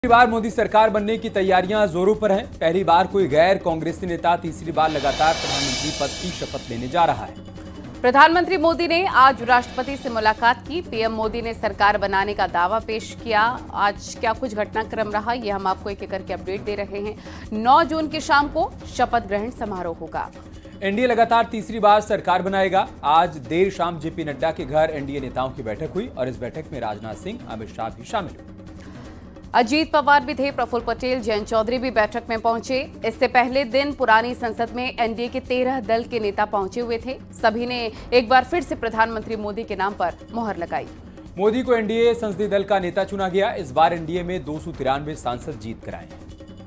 तीसरी बार मोदी सरकार बनने की तैयारियां जोरों पर हैं। पहली बार कोई गैर कांग्रेसी नेता तीसरी बार लगातार प्रधानमंत्री पद की शपथ लेने जा रहा है। प्रधानमंत्री मोदी ने आज राष्ट्रपति से मुलाकात की। पीएम मोदी ने सरकार बनाने का दावा पेश किया। आज क्या कुछ घटनाक्रम रहा, ये हम आपको एक एक करके अपडेट दे रहे हैं। 9 जून की शाम को शपथ ग्रहण समारोह होगा। एनडीए लगातार तीसरी बार सरकार बनाएगा। आज देर शाम जेपी नड्डा के घर एनडीए नेताओं की बैठक हुई और इस बैठक में राजनाथ सिंह, अमित शाह भी शामिल हुए। अजीत पवार भी थे, प्रफुल्ल पटेल, जयंत चौधरी भी बैठक में पहुंचे। इससे पहले दिन पुरानी संसद में एनडीए के 13 दल के नेता पहुंचे हुए थे। सभी ने एक बार फिर से प्रधानमंत्री मोदी के नाम पर मुहर लगाई। मोदी को एनडीए संसदीय दल का नेता चुना गया। इस बार एनडीए में 293 सांसद जीत कर आए हैं।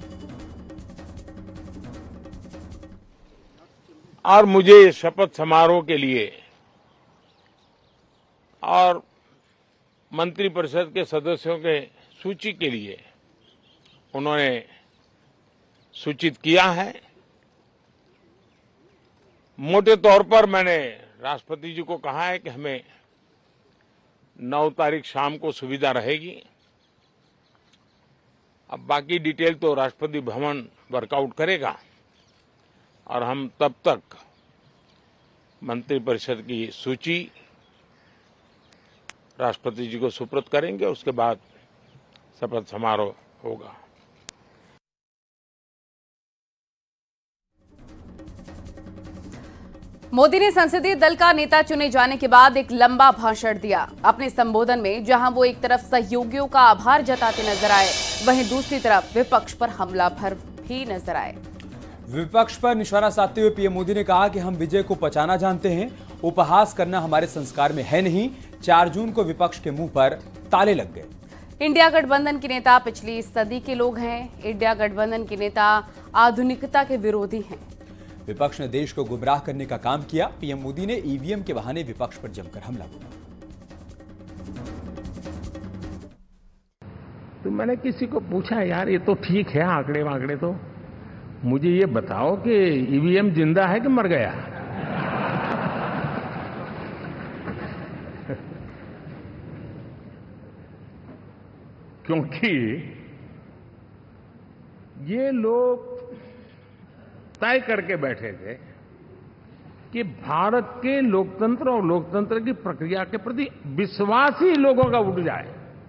और मुझे शपथ समारोह के लिए और मंत्रिपरिषद के सदस्यों के सूची के लिए उन्होंने सूचित किया है। मोटे तौर पर मैंने राष्ट्रपति जी को कहा है कि हमें 9 तारीख शाम को सुविधा रहेगी। अब बाकी डिटेल तो राष्ट्रपति भवन वर्कआउट करेगा और हम तब तक मंत्रिपरिषद की सूची राष्ट्रपति जी को सुपुर्द करेंगे। उसके बाद शपथ समारोह होगा। मोदी ने संसदीय दल का नेता चुने जाने के बाद एक लंबा भाषण दिया। अपने संबोधन में जहां वो एक तरफ सहयोगियों का आभार जताते नजर आए, वहीं दूसरी तरफ विपक्ष पर हमला भर भी नजर आए। विपक्ष पर निशाना साधते हुए पीएम मोदी ने कहा कि हम विजय को पचाना जानते हैं, उपहास करना हमारे संस्कार में है नहीं। 4 जून को विपक्ष के मुंह पर ताले लग गए। इंडिया गठबंधन के नेता पिछली सदी के लोग हैं। इंडिया गठबंधन के नेता आधुनिकता के विरोधी हैं। विपक्ष ने देश को गुमराह करने का काम किया। पीएम मोदी ने ईवीएम के बहाने विपक्ष पर जमकर हमला बोला। तो मैंने किसी को पूछा, यार ये तो ठीक है आंकड़े वांकड़े, तो मुझे ये बताओ कि ईवीएम जिंदा है कि मर गया? क्योंकि ये लोग तय करके बैठे थे कि भारत के लोकतंत्र और लोकतंत्र की प्रक्रिया के प्रति विश्वास ही लोगों का उठ जाए,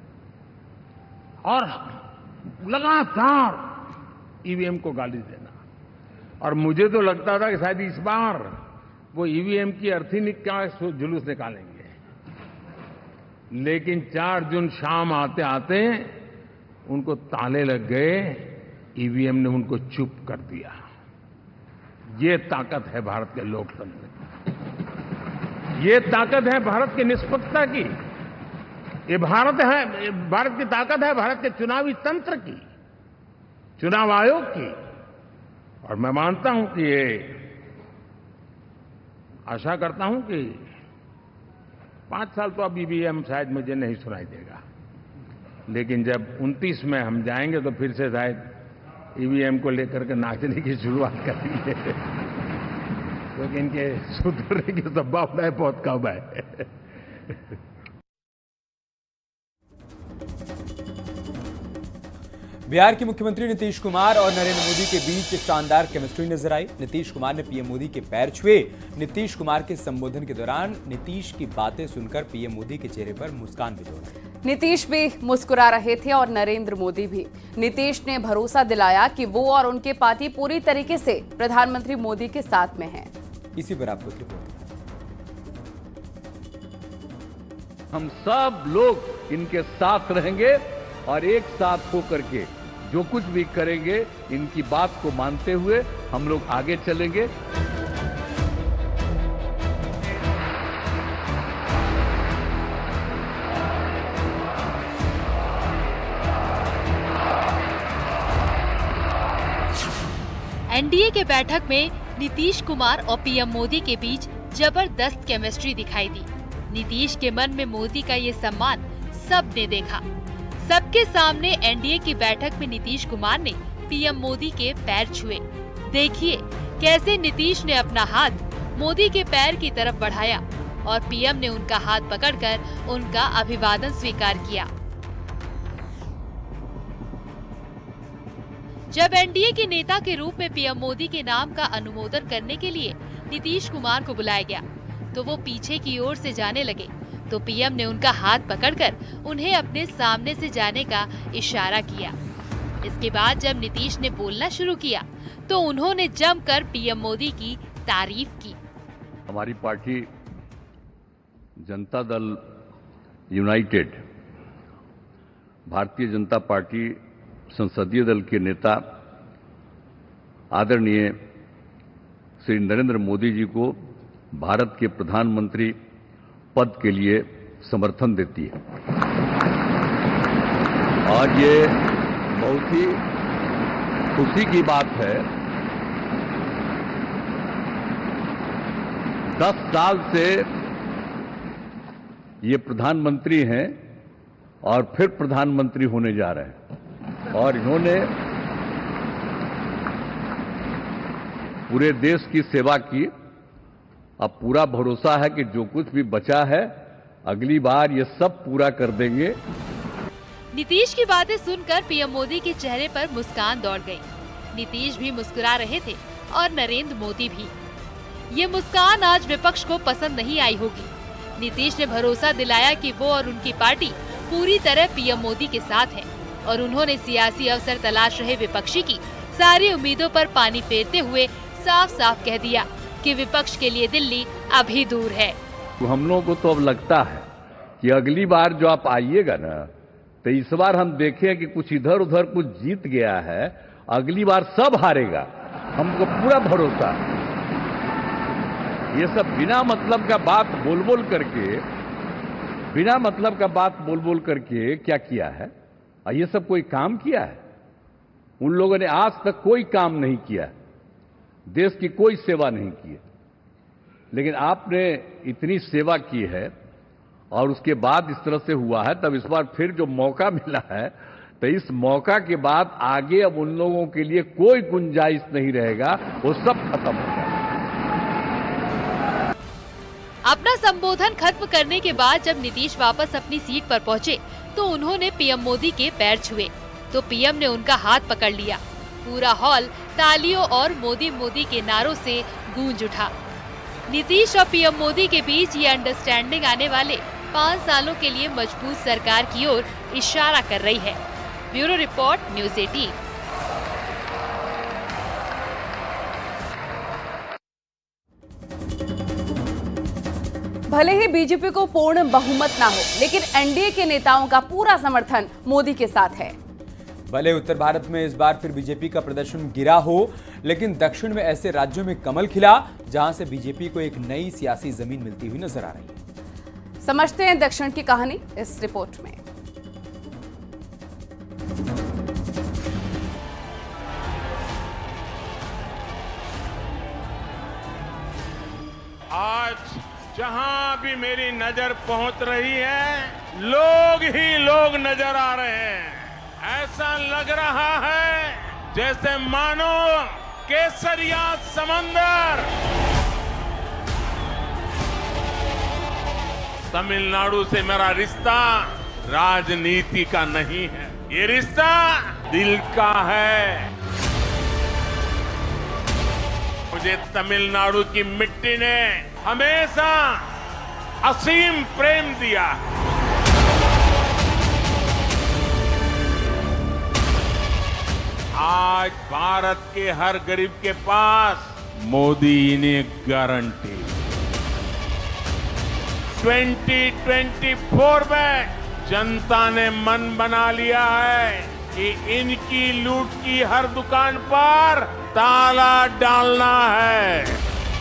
और लगातार ईवीएम को गाली देना। और मुझे तो लगता था कि शायद इस बार वो ईवीएम की अर्थी का जुलूस निकालेंगे, लेकिन 4 जून शाम आते आते उनको ताले लग गए। ईवीएम ने उनको चुप कर दिया। ये ताकत है भारत के लोकतंत्र की, ये ताकत है भारत की निष्पक्षता की, ये भारत की ताकत है भारत के चुनावी तंत्र की, चुनाव आयोग की। और मैं मानता हूं कि ये आशा करता हूं कि 5 साल तो अब ईवीएम शायद मुझे नहीं सुनाई देगा, लेकिन जब 29 में हम जाएंगे तो फिर से शायद ईवीएम को लेकर के नाचने की शुरुआत करेंगे, क्योंकि इनके सुधरने की संभावना बहुत कम है। बिहार के मुख्यमंत्री नीतीश कुमार और नरेंद्र मोदी के बीच शानदार केमिस्ट्री नजर आई। नीतीश कुमार ने पीएम मोदी के पैर छुए। नीतीश कुमार के संबोधन के दौरान नीतीश की बातें सुनकर पीएम मोदी के चेहरे पर मुस्कान भी जोड़ा। नीतीश भी मुस्कुरा रहे थे और नरेंद्र मोदी भी। नीतीश ने भरोसा दिलाया कि वो और उनके पार्टी पूरी तरीके से प्रधानमंत्री मोदी के साथ में है। इसी पर आपको रिपोर्ट। हम सब लोग इनके साथ रहेंगे और एक साथ होकर के जो कुछ भी करेंगे, इनकी बात को मानते हुए हम लोग आगे चलेंगे। एनडीए के बैठक में नीतीश कुमार और पीएम मोदी के बीच जबरदस्त केमिस्ट्री दिखाई दी। नीतीश के मन में मोदी का ये सम्मान सबने देखा। सबके सामने एनडीए की बैठक में नीतीश कुमार ने पीएम मोदी के पैर छुए। देखिए कैसे नीतीश ने अपना हाथ मोदी के पैर की तरफ बढ़ाया और पीएम ने उनका हाथ पकड़कर उनका अभिवादन स्वीकार किया। जब एनडीए के नेता के रूप में पीएम मोदी के नाम का अनुमोदन करने के लिए नीतीश कुमार को बुलाया गया तो वो पीछे की ओर से जाने लगे तो पीएम ने उनका हाथ पकड़कर उन्हें अपने सामने से जाने का इशारा किया। इसके बाद जब नीतीश ने बोलना शुरू किया तो उन्होंने जमकर पीएम मोदी की तारीफ की। हमारी party Janata Dal United, Bharatiya Janata party संसदीय दल के नेता आदरणीय श्री नरेंद्र मोदी जी को भारत के प्रधानमंत्री पद के लिए समर्थन देती है और ये बहुत ही खुशी की बात है। 10 साल से ये प्रधानमंत्री हैं और फिर प्रधानमंत्री होने जा रहे हैं और इन्होंने पूरे देश की सेवा की। अब पूरा भरोसा है कि जो कुछ भी बचा है अगली बार ये सब पूरा कर देंगे। नीतीश की बातें सुनकर पीएम मोदी के चेहरे पर मुस्कान दौड़ गई। नीतीश भी मुस्कुरा रहे थे और नरेंद्र मोदी भी। ये मुस्कान आज विपक्ष को पसंद नहीं आई होगी। नीतीश ने भरोसा दिलाया कि वो और उनकी पार्टी पूरी तरह पीएम मोदी के साथ है और उन्होंने सियासी अवसर तलाश रहे विपक्षी की सारी उम्मीदों पर पानी फेरते हुए साफ साफ कह दिया कि विपक्ष के लिए दिल्ली अभी दूर है। हम लोगों को तो अब लगता है कि अगली बार जो आप आइएगा ना तो इस बार हम देखें कि कुछ इधर उधर कुछ जीत गया है, अगली बार सब हारेगा, हमको पूरा भरोसा। ये सब बिना मतलब का बात बोल बोल करके क्या किया है? ये सब कोई काम किया है? उन लोगों ने आज तक कोई काम नहीं किया, देश की कोई सेवा नहीं की है। लेकिन आपने इतनी सेवा की है और उसके बाद इस तरह से हुआ है, तब इस बार फिर जो मौका मिला है तो इस मौका के बाद आगे अब उन लोगों के लिए कोई गुंजाइश नहीं रहेगा, वो सब खत्म हो जाएगा। अपना संबोधन खत्म करने के बाद जब नीतीश वापस अपनी सीट पर पहुंचे तो उन्होंने पीएम मोदी के पैर छुए तो पीएम ने उनका हाथ पकड़ लिया। पूरा हॉल तालियों और मोदी मोदी के नारों से गूंज उठा। नीतीश और पीएम मोदी के बीच ये अंडरस्टैंडिंग आने वाले 5 सालों के लिए मजबूत सरकार की ओर इशारा कर रही है। Bureau report, news 18। भले ही बीजेपी को पूर्ण बहुमत ना हो, लेकिन एनडीए के नेताओं का पूरा समर्थन मोदी के साथ है। भले उत्तर भारत में इस बार फिर बीजेपी का प्रदर्शन गिरा हो, लेकिन दक्षिण में ऐसे राज्यों में कमल खिला जहां से बीजेपी को एक नई सियासी जमीन मिलती हुई नजर आ रही है। समझते हैं दक्षिण की कहानी इस रिपोर्ट में। आज जहां भी मेरी नजर पहुंच रही है, लोग ही लोग नजर आ रहे हैं। ऐसा लग रहा है जैसे मानो केसरिया समंदर तमिलनाडु से मेरा रिश्ता राजनीति का नहीं है, ये रिश्ता दिल का है। मुझे तमिलनाडु की मिट्टी ने हमेशा असीम प्रेम दिया। आज भारत के हर गरीब के पास मोदी ने गारंटी। 2024 में जनता ने मन बना लिया है कि इनकी लूट की हर दुकान पर ताला डालना है।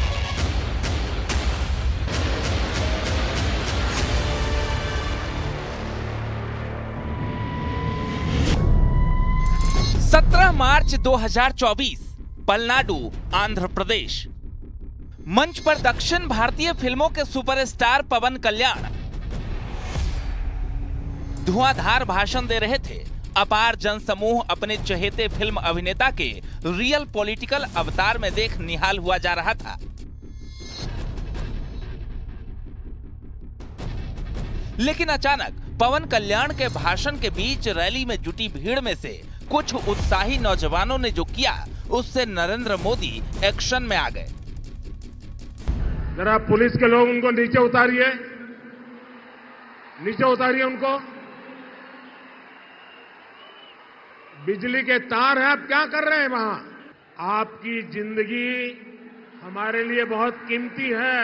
मार्च 2024 पलनाडु, आंध्र प्रदेश। मंच पर दक्षिण भारतीय फिल्मों के सुपरस्टार पवन कल्याण धुआंधार भाषण दे रहे थे। अपार जनसमूह अपने चहेते फिल्म अभिनेता के रियल पॉलिटिकल अवतार में देख निहाल हुआ जा रहा था। लेकिन अचानक पवन कल्याण के भाषण के बीच रैली में जुटी भीड़ में से कुछ उत्साही नौजवानों ने जो किया उससे नरेंद्र मोदी एक्शन में आ गए। जरा पुलिस के लोग उनको नीचे उतारिए उनको। बिजली के तार हैं, आप क्या कर रहे हैं वहां? आपकी जिंदगी हमारे लिए बहुत कीमती है।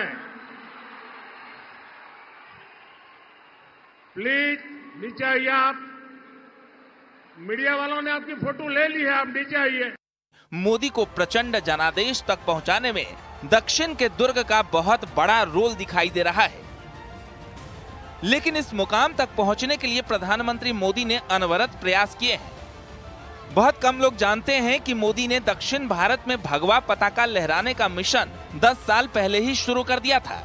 प्लीज नीचे आइए आप। मीडिया वालों ने आपकी फोटो ले ली है, आप नीचे आइए। मोदी को प्रचंड जनादेश तक पहुंचाने में दक्षिण के दुर्ग का बहुत बड़ा रोल दिखाई दे रहा है। लेकिन इस मुकाम तक पहुंचने के लिए प्रधानमंत्री मोदी ने अनवरत प्रयास किए हैं। बहुत कम लोग जानते हैं कि मोदी ने दक्षिण भारत में भगवा पताका लहराने का मिशन 10 साल पहले ही शुरू कर दिया था।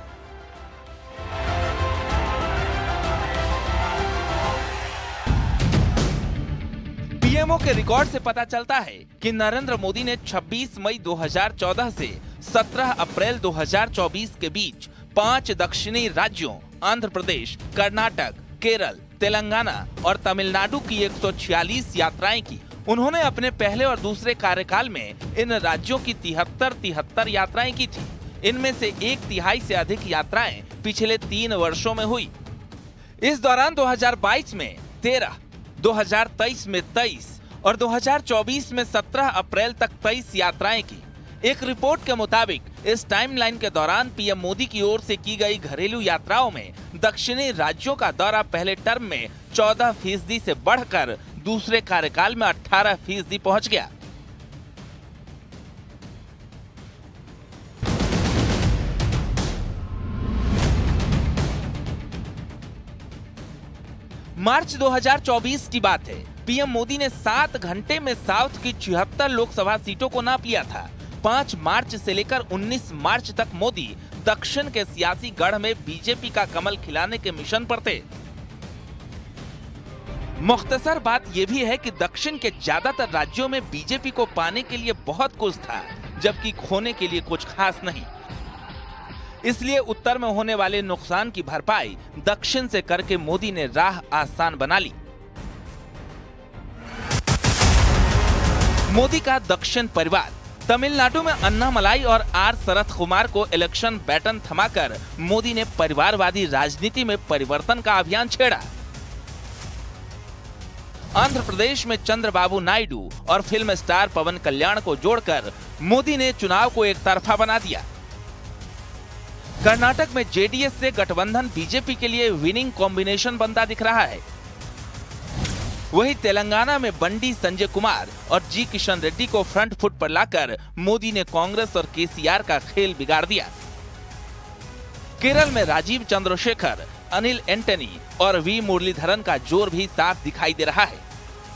पीएमओ के रिकॉर्ड से पता चलता है कि नरेंद्र मोदी ने 26 मई 2014 से 17 अप्रैल 2024 के बीच 5 दक्षिणी राज्यों आंध्र प्रदेश, कर्नाटक, केरल, तेलंगाना और तमिलनाडु की 146 यात्राएं की। उन्होंने अपने पहले और दूसरे कार्यकाल में इन राज्यों की 73 यात्राएं की थी। इनमें से 1/3 से अधिक यात्राएं पिछले 3 वर्षों में हुई। इस दौरान 2022 में 13, 2023 में 23 और 2024 में 17 अप्रैल तक 23 यात्राएं की। एक रिपोर्ट के मुताबिक इस टाइमलाइन के दौरान पीएम मोदी की ओर से की गई घरेलू यात्राओं में दक्षिणी राज्यों का दौरा पहले टर्म में 14% से बढ़कर दूसरे कार्यकाल में 18% पहुंच गया। मार्च 2024 की बात है। पीएम मोदी ने 7 घंटे में साउथ की 76 लोकसभा सीटों को नाप लिया था। 5 मार्च से लेकर 19 मार्च तक मोदी दक्षिण के सियासी गढ़ में बीजेपी का कमल खिलाने के मिशन पर थे। मुख्तसर बात यह भी है कि दक्षिण के ज्यादातर राज्यों में बीजेपी को पाने के लिए बहुत कुछ था, जबकि खोने के लिए कुछ खास नहीं। इसलिए उत्तर में होने वाले नुकसान की भरपाई दक्षिण से करके मोदी ने राह आसान बना ली। मोदी का दक्षिण परिवार। तमिलनाडु में अन्नामलाई और आर शरद कुमार को इलेक्शन बैटन थमाकर मोदी ने परिवारवादी राजनीति में परिवर्तन का अभियान छेड़ा। आंध्र प्रदेश में चंद्रबाबू नायडू और फिल्म स्टार पवन कल्याण को जोड़कर मोदी ने चुनाव को एक तरफा बना दिया। कर्नाटक में जेडीएस से गठबंधन बीजेपी के लिए विनिंग कॉम्बिनेशन बनता दिख रहा है। वहीं तेलंगाना में बंडी संजय कुमार और जी किशन रेड्डी को फ्रंट फुट पर लाकर मोदी ने कांग्रेस और केसीआर का खेल बिगाड़ दिया। केरल में राजीव चंद्रशेखर, अनिल एंटनी और वी मुरलीधरन का जोर भी साफ दिखाई दे रहा है।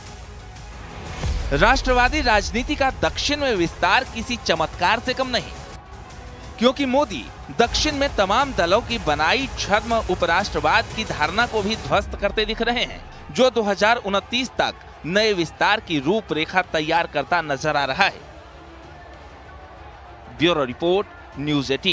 राष्ट्रवादी राजनीति का दक्षिण में विस्तार किसी चमत्कार से कम नहीं, क्योंकि मोदी दक्षिण में तमाम दलों की बनाई छद्म उपराष्ट्रवाद की धारणा को भी ध्वस्त करते दिख रहे हैं, जो 2029 तक नए विस्तार की रूपरेखा तैयार करता नजर आ रहा है। Bureau report, news 18।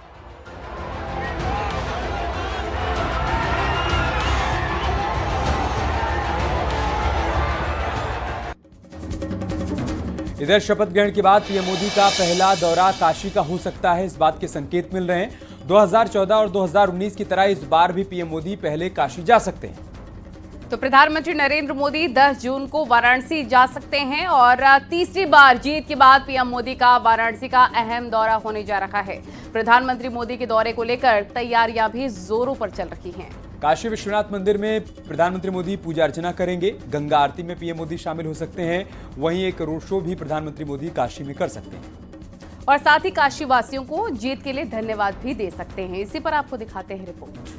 इधर शपथ ग्रहण के बाद पीएम मोदी का पहला दौरा काशी का हो सकता है, इस बात के संकेत मिल रहे हैं। 2014 और 2019 की तरह इस बार भी पीएम मोदी पहले काशी जा सकते हैं। तो प्रधानमंत्री नरेंद्र मोदी 10 जून को वाराणसी जा सकते हैं और तीसरी बार जीत के बाद पीएम मोदी का वाराणसी का अहम दौरा होने जा रहा है। प्रधानमंत्री मोदी के दौरे को लेकर तैयारियां भी जोरों पर चल रही हैं। काशी विश्वनाथ मंदिर में प्रधानमंत्री मोदी पूजा अर्चना करेंगे। गंगा आरती में पीएम मोदी शामिल हो सकते हैं। वहीं एक रोड शो भी प्रधानमंत्री मोदी काशी में कर सकते हैं और साथ ही काशी वासियों को जीत के लिए धन्यवाद भी दे सकते हैं। इसी पर आपको दिखाते हैं रिपोर्ट।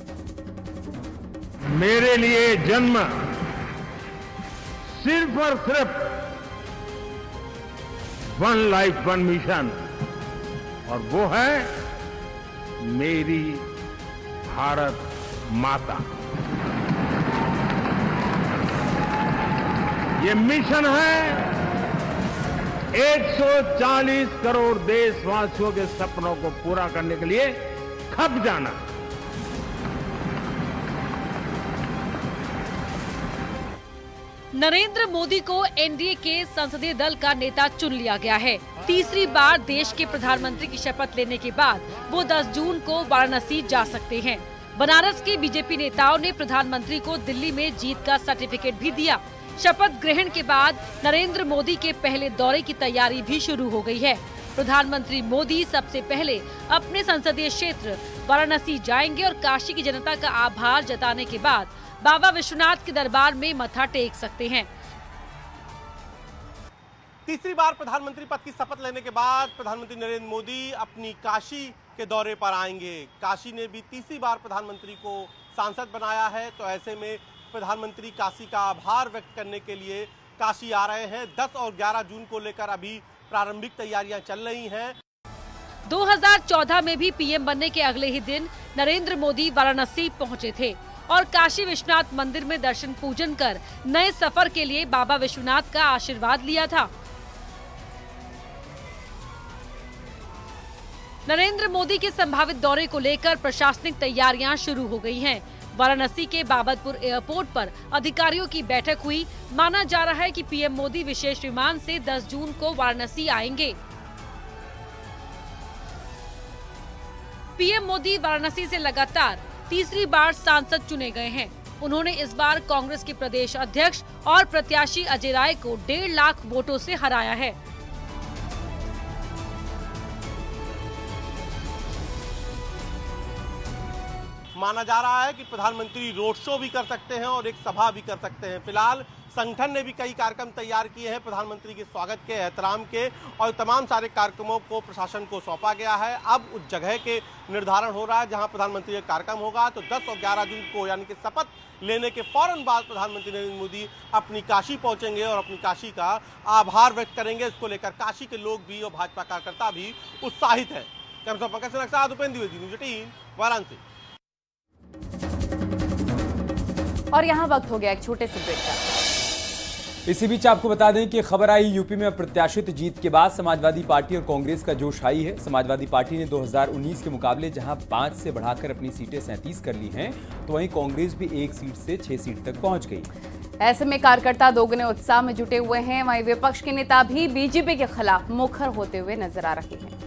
मेरे लिए जन्म सिर्फ और सिर्फ वन लाइफ वन मिशन, और वो है मेरी भारत माता। ये मिशन है 140 करोड़ देशवासियों के सपनों को पूरा करने के लिए खप जाना। नरेंद्र मोदी को एनडीए के संसदीय दल का नेता चुन लिया गया है। तीसरी बार देश के प्रधानमंत्री की शपथ लेने के बाद वो 10 जून को वाराणसी जा सकते हैं। बनारस के बीजेपी नेताओं ने प्रधानमंत्री को दिल्ली में जीत का सर्टिफिकेट भी दिया। शपथ ग्रहण के बाद नरेंद्र मोदी के पहले दौरे की तैयारी भी शुरू हो गई है। प्रधानमंत्री मोदी सबसे पहले अपने संसदीय क्षेत्र वाराणसी जाएंगे और काशी की जनता का आभार जताने के बाद बाबा विश्वनाथ के दरबार में मत्था टेक सकते हैं। तीसरी बार प्रधानमंत्री पद की शपथ लेने के बाद प्रधानमंत्री नरेंद्र मोदी अपनी काशी के दौरे पर आएंगे। काशी ने भी तीसरी बार प्रधानमंत्री को सांसद बनाया है, तो ऐसे में प्रधानमंत्री काशी का आभार व्यक्त करने के लिए काशी आ रहे हैं। 10 और 11 जून को लेकर अभी प्रारंभिक तैयारियां चल रही हैं। 2014 में भी पीएम बनने के अगले ही दिन नरेंद्र मोदी वाराणसी पहुंचे थे और काशी विश्वनाथ मंदिर में दर्शन पूजन कर नए सफर के लिए बाबा विश्वनाथ का आशीर्वाद लिया था। नरेंद्र मोदी के संभावित दौरे को लेकर प्रशासनिक तैयारियां शुरू हो गई हैं। वाराणसी के बाबतपुर एयरपोर्ट पर अधिकारियों की बैठक हुई। माना जा रहा है कि पीएम मोदी विशेष विमान से 10 जून को वाराणसी आएंगे। पीएम मोदी वाराणसी से लगातार तीसरी बार सांसद चुने गए हैं। उन्होंने इस बार कांग्रेस के प्रदेश अध्यक्ष और प्रत्याशी अजय राय को 1.5 लाख वोटों से हराया है। माना जा रहा है कि प्रधानमंत्री रोड शो भी कर सकते हैं और एक सभा भी कर सकते हैं। फिलहाल संगठन ने भी कई कार्यक्रम तैयार किए हैं प्रधानमंत्री के स्वागत के, एहतराम के, और तमाम सारे कार्यक्रमों को प्रशासन को सौंपा गया है। अब उस जगह के निर्धारण हो रहा है जहां प्रधानमंत्री का कार्यक्रम होगा। तो 10 और 11 जून को यानी कि शपथ लेने के फौरन बाद प्रधानमंत्री नरेंद्र मोदी अपनी काशी पहुंचेंगे और अपनी काशी का आभार व्यक्त करेंगे। इसको लेकर काशी के लोग भी और भाजपा कार्यकर्ता भी उत्साहित है। कैमरा पंकज के साथ उपेंद्र द्विवेदी, न्यूज़ 18 वाराणसी। और यहाँ वक्त हो गया एक छोटे से ब्रेक का। इसी बीच आपको बता दें कि खबर आई यूपी में अप्रत्याशित जीत के बाद समाजवादी पार्टी और कांग्रेस का जोश हाई है। समाजवादी पार्टी ने 2019 के मुकाबले जहां 5 से बढ़ाकर अपनी सीटें 37 कर ली हैं, तो वहीं कांग्रेस भी 1 सीट से 6 सीट तक पहुंच गई। ऐसे में कार्यकर्ता दोगुने उत्साह में जुटे हुए हैं। वहीं विपक्ष के नेता भी बीजेपी के खिलाफ मुखर होते हुए नजर आ रहे हैं।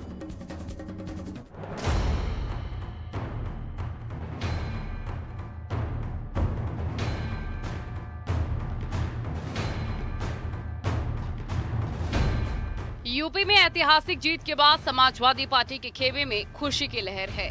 यूपी में ऐतिहासिक जीत के बाद समाजवादी पार्टी के खेमे में खुशी की लहर है।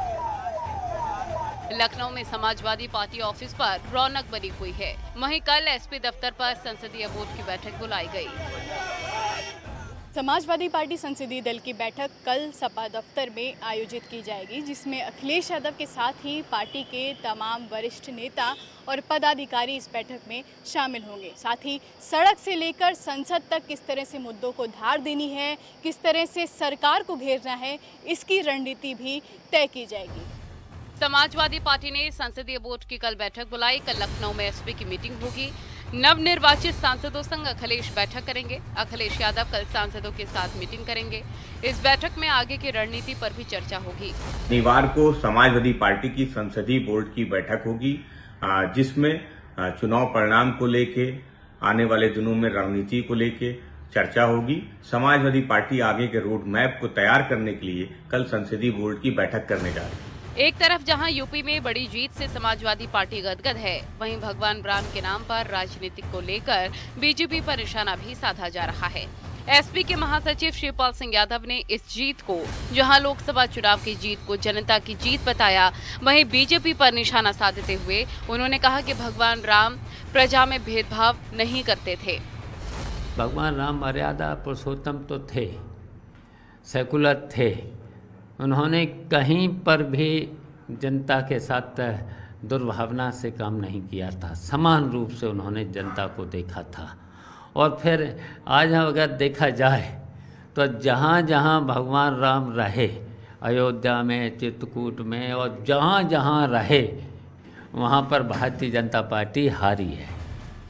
लखनऊ में समाजवादी पार्टी ऑफिस पर रौनक बनी हुई है। वहीं कल एसपी दफ्तर पर संसदीय बोर्ड की बैठक बुलाई गई। समाजवादी पार्टी संसदीय दल की बैठक कल सपा दफ्तर में आयोजित की जाएगी, जिसमें अखिलेश यादव के साथ ही पार्टी के तमाम वरिष्ठ नेता और पदाधिकारी इस बैठक में शामिल होंगे। साथ ही सड़क से लेकर संसद तक किस तरह से मुद्दों को धार देनी है, किस तरह से सरकार को घेरना है, इसकी रणनीति भी तय की जाएगी। समाजवादी पार्टी ने संसदीय बोर्ड की कल बैठक बुलाई। कल लखनऊ में एसपी की मीटिंग होगी। नवनिर्वाचित सांसदों संग अखिलेश बैठक करेंगे। अखिलेश यादव कल सांसदों के साथ मीटिंग करेंगे। इस बैठक में आगे की रणनीति पर भी चर्चा होगी। शनिवार को समाजवादी पार्टी की संसदीय बोर्ड की बैठक होगी, जिसमें चुनाव परिणाम को लेके, आने वाले दिनों में रणनीति को लेके चर्चा होगी। समाजवादी पार्टी आगे के रोड मैप को तैयार करने के लिए कल संसदीय बोर्ड की बैठक करने जा रही है। एक तरफ जहां यूपी में बड़ी जीत से समाजवादी पार्टी गदगद है, वहीं भगवान राम के नाम पर राजनीति को लेकर बीजेपी पर निशाना भी साधा जा रहा है। एसपी के महासचिव शिवपाल सिंह यादव ने इस जीत को, जहां लोकसभा चुनाव की जीत को जनता की जीत बताया, वहीं बीजेपी पर निशाना साधते हुए उन्होंने कहा कि भगवान राम प्रजा में भेदभाव नहीं करते थे। भगवान राम मर्यादा पुरुषोत्तम तो थे, सेकुलर थे। उन्होंने कहीं पर भी जनता के साथ दुर्भावना से काम नहीं किया था। समान रूप से उन्होंने जनता को देखा था। और फिर आज अगर देखा जाए तो जहाँ जहाँ भगवान राम रहे, अयोध्या में, चित्रकूट में, और जहाँ जहाँ रहे वहाँ पर भारतीय जनता पार्टी हारी है।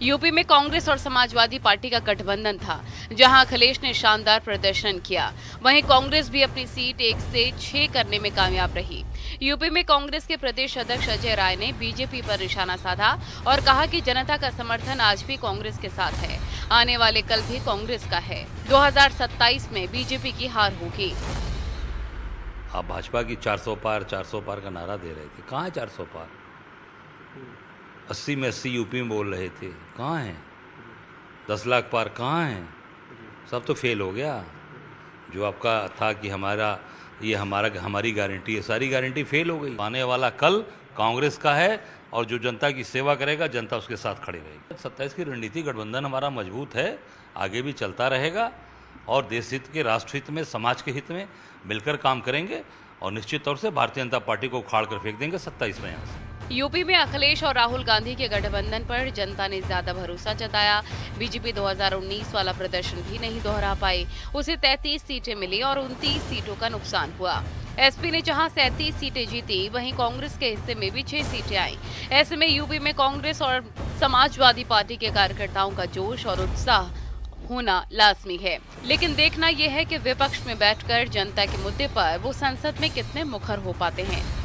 यूपी में कांग्रेस और समाजवादी पार्टी का गठबंधन था, जहां अखिलेश ने शानदार प्रदर्शन किया। वहीं कांग्रेस भी अपनी सीट 1 से 6 करने में कामयाब रही। यूपी में कांग्रेस के प्रदेश अध्यक्ष अजय राय ने बीजेपी पर निशाना साधा और कहा कि जनता का समर्थन आज भी कांग्रेस के साथ है, आने वाले कल भी कांग्रेस का है। 2027 में बीजेपी की हार होगी। आप भाजपा की 400 पार का नारा दे रहे थे, कहाँ है 400 पार? 80 में 80 यूपी में बोल रहे थे, कहाँ हैं? 10 लाख पार कहाँ हैं? सब तो फेल हो गया। जो आपका था कि हमारी गारंटी है, सारी गारंटी फेल हो गई। आने वाला कल कांग्रेस का है और जो जनता की सेवा करेगा, जनता उसके साथ खड़ी रहेगी। 27 की रणनीति गठबंधन हमारा मजबूत है, आगे भी चलता रहेगा और देश हित के, राष्ट्र हित में, समाज के हित में मिलकर काम करेंगे और निश्चित तौर से भारतीय जनता पार्टी को उखाड़ कर फेंक देंगे 27 में यहाँ से। यूपी में अखिलेश और राहुल गांधी के गठबंधन पर जनता ने ज्यादा भरोसा जताया। बीजेपी 2019 वाला प्रदर्शन भी नहीं दोहरा पाई। उसे 33 सीटें मिली और 29 सीटों का नुकसान हुआ। एसपी ने जहां 37 सीटें जीती, वहीं कांग्रेस के हिस्से में भी 6 सीटें आईं। ऐसे में यूपी में कांग्रेस और समाजवादी पार्टी के कार्यकर्ताओं का जोश और उत्साह होना लाजमी है। लेकिन देखना यह है कि विपक्ष में बैठकर जनता के मुद्दे पर वो संसद में कितने मुखर हो पाते हैं।